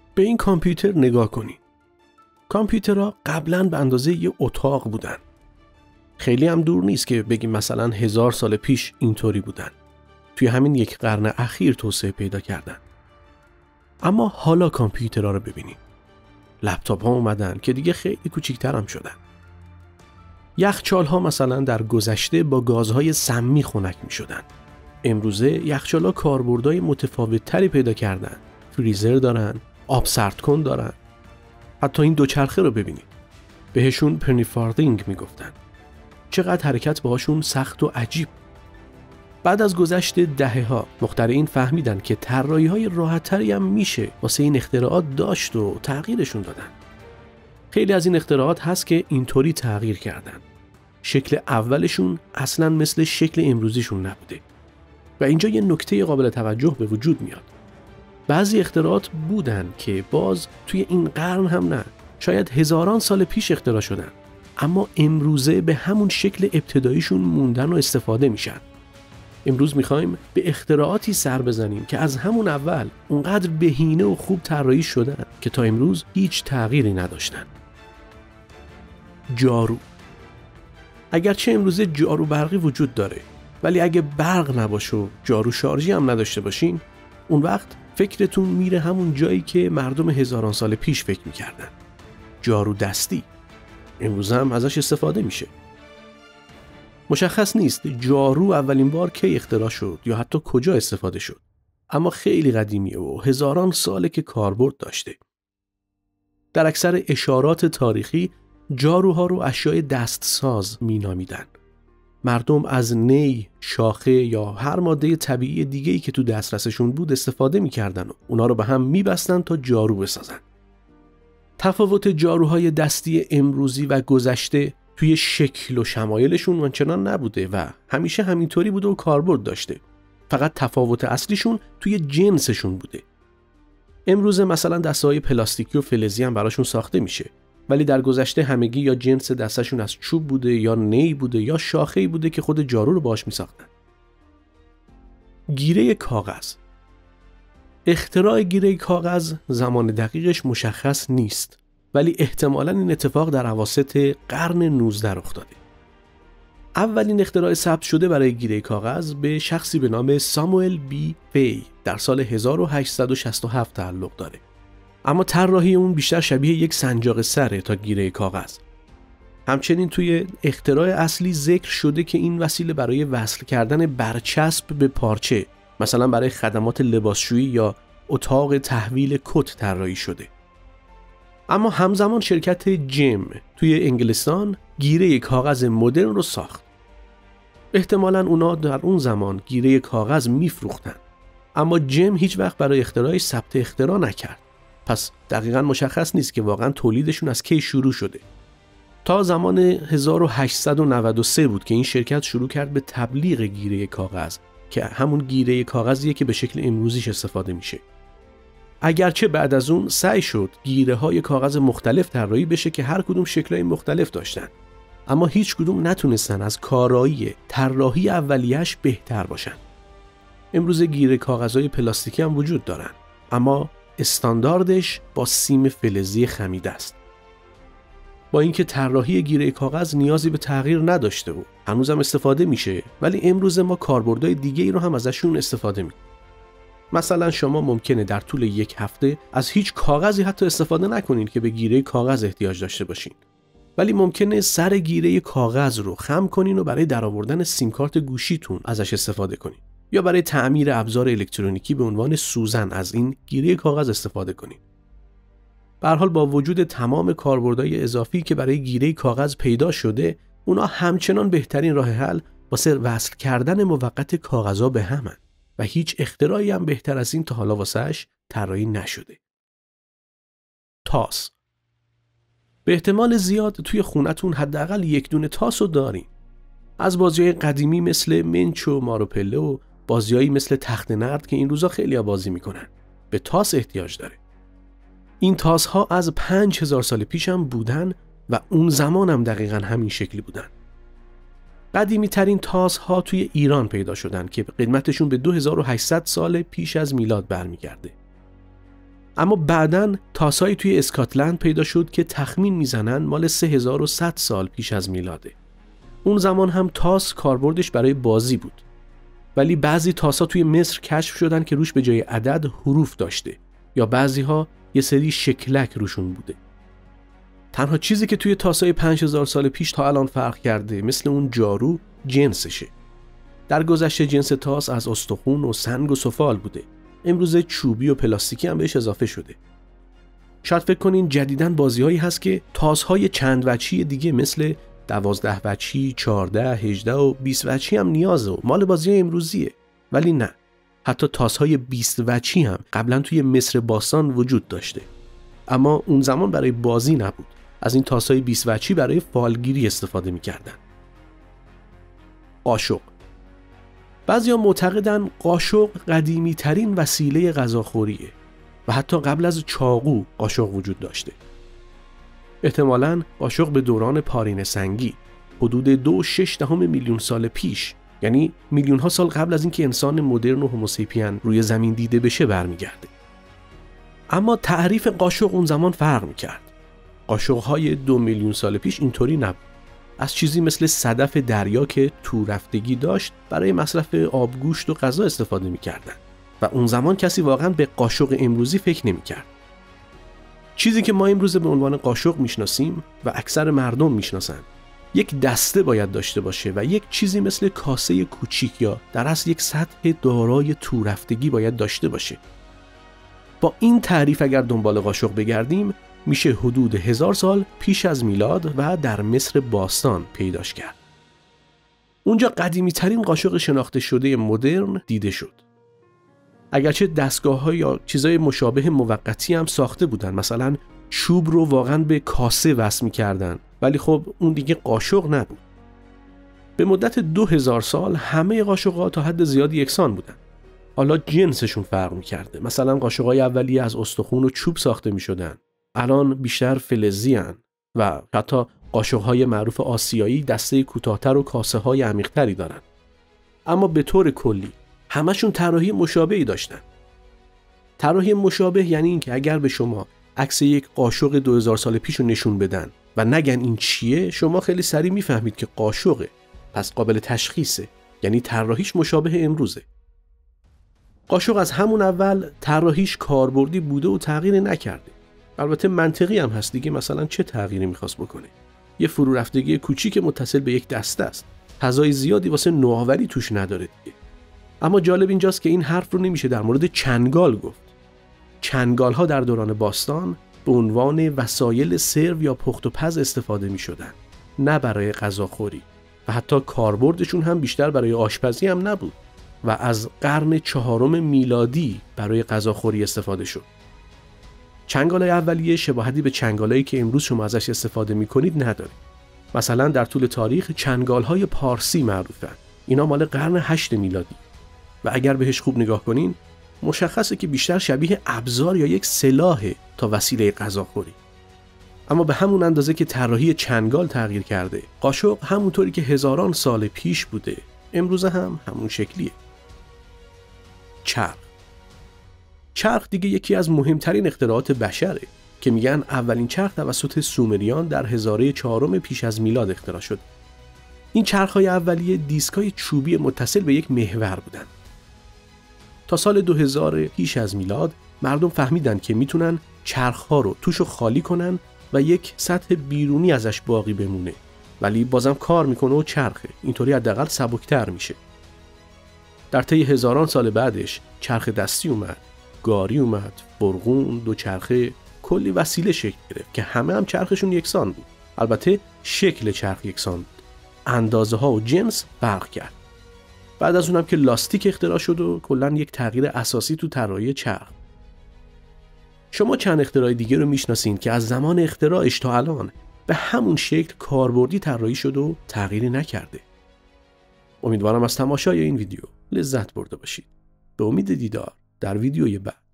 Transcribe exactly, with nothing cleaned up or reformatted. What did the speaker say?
به این کامپیوتر نگاه کنین. کامپیوترها قبلاً به اندازه یه اتاق بودن. خیلی هم دور نیست که بگیم مثلا هزار سال پیش اینطوری بودن. توی همین یک قرن اخیر توسعه پیدا کردن. اما حالا کامپیوترها رو ببینیم. لپتاپ ها اومدن که دیگه خیلی کوچیک‌تر هم شدن. یخچال ها مثلا در گذشته با گازهای سمی خنک می شدن. امروزه یخچال ها کاربردهای متفاوت تری پیدا کردن. فریزر دارن، آب سرد کن دارن. حتی این دوچرخه رو ببینید. بهشون پنی فاردینگ می گفتن. چقدر حرکت باهاشون سخت و عجیب. بعد از گذشت دهه‌ها مخترعین فهمیدن که طراحی‌های راحت‌تری هم میشه واسه این اختراعات داشت و تغییرشون دادن. خیلی از این اختراعات هست که اینطوری تغییر کردن. شکل اولشون اصلاً مثل شکل امروزیشون نبوده. و اینجا یه نکته قابل توجه به وجود میاد. بعضی اختراعات بودن که باز توی این قرن هم نه، شاید هزاران سال پیش اختراع شدن، اما امروزه به همون شکل ابتداییشون موندن و استفاده میشن. امروز میخوایم به اختراعاتی سر بزنیم که از همون اول اونقدر بهینه و خوب طراحی شدن که تا امروز هیچ تغییری نداشتن. جارو. اگرچه امروزه جارو برقی وجود داره، ولی اگه برق نباشه و جارو شارژی هم نداشته باشین، اون وقت فکرتون میره همون جایی که مردم هزاران سال پیش فکر میکردن. جارو دستی. امروز هم ازش استفاده میشه. مشخص نیست جارو اولین بار کی اختراع شد یا حتی کجا استفاده شد، اما خیلی قدیمیه و هزاران ساله که کاربرد داشته. در اکثر اشارات تاریخی جاروها رو اشیاء دستساز مینامیدن. مردم از نی، شاخه یا هر ماده طبیعی دیگه‌ای که تو دسترسشون بود استفاده میکردن و اونا رو به هم میبستن تا جارو بسازن. تفاوت جاروهای دستی امروزی و گذشته توی شکل و شمایلشون آنچنان نبوده و همیشه همینطوری بوده و کاربرد داشته. فقط تفاوت اصلیشون توی جنسشون بوده. امروز مثلا دسته‌های پلاستیکی و فلزی هم براشون ساخته میشه، ولی در گذشته همگی یا جنس دستشون از چوب بوده یا نی بوده یا شاخه‌ای بوده که خود جارو رو باهاش میساختن. گیره کاغذ. اختراع گیره کاغذ زمان دقیقش مشخص نیست، ولی احتمالاً این اتفاق در اواسط قرن نوزدهم رخ داده. اولین اختراع ثبت شده برای گیره کاغذ به شخصی به نام ساموئل بی فی در سال هزار و هشتصد و شصت و هفت تعلق داره. اما طراحی اون بیشتر شبیه یک سنجاق سره تا گیره کاغذ. همچنین توی اختراع اصلی ذکر شده که این وسیله برای وصل کردن برچسب به پارچه، مثلا برای خدمات لباسشویی یا اتاق تحویل کت طراحی شده. اما همزمان شرکت جم توی انگلستان گیره کاغذ مدرن رو ساخت. احتمالاً اونا در اون زمان گیره کاغذ میفروختن، اما جم هیچ وقت برای اختراعش ثبت اختراع نکرد. پس دقیقاً مشخص نیست که واقعاً تولیدشون از کی شروع شده. تا زمان هزار و هشتصد و نود و سه بود که این شرکت شروع کرد به تبلیغ گیره کاغذ که همون گیره کاغذیه که به شکل امروزیش استفاده میشه. اگرچه بعد از اون سعی شد گیره های کاغذ مختلف طراحی بشه که هر کدوم شکل‌های مختلف داشتن، اما هیچ کدوم نتونستن از کارایی طراحی اولیه‌اش بهتر باشن. امروز گیره کاغذهای پلاستیکی هم وجود دارن، اما استانداردش با سیم فلزی خمیده است. با اینکه طراحی گیره کاغذ نیازی به تغییر نداشته و هنوزم استفاده میشه، ولی امروز ما کاربردهای دیگه‌ای رو هم ازشون استفاده می‌کنیم. مثلا شما ممکنه در طول یک هفته از هیچ کاغذی حتی استفاده نکنین که به گیره کاغذ احتیاج داشته باشین، ولی ممکنه سر گیره کاغذ رو خم کنین و برای درآوردن سیم کارت گوشیتون ازش استفاده کنین، یا برای تعمیر ابزار الکترونیکی به عنوان سوزن از این گیره کاغذ استفاده کنین. به هر حال با وجود تمام کاربردهای اضافی که برای گیره کاغذ پیدا شده، اونا همچنان بهترین راه حل واسه وصل کردن موقت کاغذها به همن و هیچ اختراعی هم بهتر از این تا حالا واسهش طراحی نشده. تاس. به احتمال زیاد توی خونتون حداقل یک دونه تاس رو دارین. از بازی‌های قدیمی مثل منچ و ماروپله و بازی‌هایی مثل تخت نرد که این روزا خیلی‌ها بازی میکنن به تاس احتیاج داره. این تاس‌ها از پنج هزار سال پیش هم بودن و اون زمان هم دقیقاً همین شکلی بودن. قدیمی ترین تاس‌ها توی ایران پیدا شدن که قدمتشون به دو هزار و هشتصد سال پیش از میلاد برمیگرده. اما بعداً تاسایی توی اسکاتلند پیدا شد که تخمین میزنن مال سه هزار و صد سال پیش از میلاده. اون زمان هم تاس کاربردش برای بازی بود. ولی بعضی تاسا توی مصر کشف شدن که روش به جای عدد حروف داشته یا بعضی‌ها یه سری شکلک روشون بوده. تنها چیزی که توی تاسای پنج هزار سال پیش تا الان فرق کرده مثل اون جارو جنسشه. در گذشته جنس تاس از استخون و سنگ و سفال بوده. امروزه چوبی و پلاستیکی هم بهش اضافه شده. شاید فکر کنین جدیداً بازی‌هایی هست که تاس‌های چند وجهی دیگه مثل دوازده وجهی، چهارده، هجده و بیست وجهی هم نیازه و مال بازی‌های امروزیه. ولی نه. حتی تاس‌های بیست وجهی هم قبلا توی مصر باستان وجود داشته. اما اون زمان برای بازی نبود. از این تاس‌های بیست وجهی برای فالگیری استفاده می‌کردن. قاشق. بعضیا معتقدن قاشق قدیمی ترین وسیله غذاخوریه و حتی قبل از چاقو قاشق وجود داشته. احتمالاً قاشق به دوران پارین سنگی حدود دو و شش دهم میلیون سال پیش، یعنی میلیون ها سال قبل از اینکه انسان مدرن و هوموسیپین روی زمین دیده بشه برمیگرده. اما تعریف قاشق اون زمان فرق میکرد. قاشق‌های دو میلیون سال پیش اینطوری نبود. از چیزی مثل صدف دریا که تو رفتگی داشت برای مصرف آبگوشت و غذا استفاده می‌کردن و اون زمان کسی واقعا به قاشق امروزی فکر نمی‌کرد. چیزی که ما امروز به عنوان قاشق میشناسیم و اکثر مردم میشناسن یک دسته باید داشته باشه و یک چیزی مثل کاسه کوچیک یا در اصل یک سطح دارای تو رفتگی باید داشته باشه. با این تعریف اگر دنبال قاشق بگردیم میشه حدود هزار سال پیش از میلاد و در مصر باستان پیداش کرد. اونجا قدیمی ترین قاشق شناخته شده مدرن دیده شد. اگرچه دستگاه‌ها یا چیزای مشابه موقتی هم ساخته بودن، مثلا چوب رو واقعا به کاسه وصل می‌کردن، ولی خب اون دیگه قاشق نبود. به مدت دو هزار سال همه قاشق‌ها تا حد زیادی یکسان بودن. حالا جنسشون فرق می‌کرده. مثلا قاشق‌های اولیه از استخون و چوب ساخته می‌شدن. الان بیشتر فلزی هن و حتی قاشق‌های معروف آسیایی دسته کوتاه‌تر و کاسه‌های عمیق‌تری دارن. اما به طور کلی همشون طراحی مشابهی داشتن. طراحی مشابه یعنی این که اگر به شما عکس یک قاشق دو هزار سال پیش رو نشون بدن و نگن این چیه، شما خیلی سریع میفهمید که قاشقه، پس قابل تشخیصه، یعنی طراحیش مشابه امروزه. قاشق از همون اول طراحیش کاربردی بوده و تغییر نکرده. البته منطقی هم هست دیگه، مثلا چه تغییری میخواست بکنه؟ یه فرو رفتگی کوچیک متصل به یک دسته است. فضای زیادی واسه نوآوری توش نداره دیگه. اما جالب اینجاست که این حرف رو نمیشه در مورد چنگال گفت. چنگال ها در دوران باستان به عنوان وسایل سرو یا پخت و پز استفاده میشدن، نه برای غذاخوری و حتی کاربردشون هم بیشتر برای آشپزی هم نبود و از قرن چهارم میلادی برای غذاخوری استفاده شد. چنگال‌های اولیه شباهتی به چنگالایی که امروز شما ازش استفاده می‌کنید نداره. مثلا در طول تاریخ چنگال‌های پارسی معروفن. اینا مال قرن هشت میلادی و اگر بهش خوب نگاه کنین مشخصه که بیشتر شبیه ابزار یا یک سلاح تا وسیله غذاخوری. اما به همون اندازه که طراحی چنگال تغییر کرده، قاشق همونطوری که هزاران سال پیش بوده، امروز هم همون شکلیه. چرخ چرخ دیگه یکی از مهمترین اختراعات بشره که میگن اولین چرخ توسط سومریان در هزاره چهارم پیش از میلاد اختراع شد. این چرخ‌های اولیه دیسکای چوبی متصل به یک محور بودن. تا سال دو هزار پیش از میلاد مردم فهمیدن که میتونن چرخ‌ها رو توشو خالی کنن و یک سطح بیرونی ازش باقی بمونه، ولی بازم کار میکنه و چرخه. اینطوری حداقل سبکتر میشه. در طی هزاران سال بعدش چرخ دستی اومد، گاری اومد، فرغون، دوچرخه، کلی وسیله شکل گرفت که همه هم چرخشون یکسان بود. البته شکل چرخ یکسان بود، اندازه ها و جنس فرق کرد. بعد از اونم که لاستیک اختراع شد و کلاً یک تغییر اساسی تو طراحی چرخ. شما چند اختراع دیگه رو میشناسین که از زمان اختراعش تا الان به همون شکل کاربردی طراحی شد و تغییری نکرده. امیدوارم از تماشای این ویدیو لذت برده باشید. به امید دیدار در ویدیوی بعد.